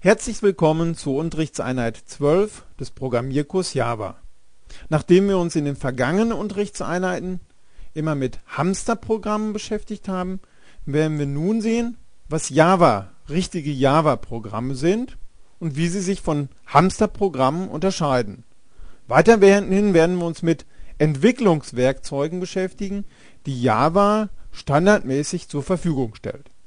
Herzlich willkommen zur Unterrichtseinheit 12 des Programmierkurs Java. Nachdem wir uns in den vergangenen Unterrichtseinheiten immer mit Hamsterprogrammen beschäftigt haben, werden wir nun sehen, was richtige Java-Programme sind und wie sie sich von Hamsterprogrammen unterscheiden. Weiterhin werden wir uns mit Entwicklungswerkzeugen beschäftigen, die Java standardmäßig zur Verfügung stellt.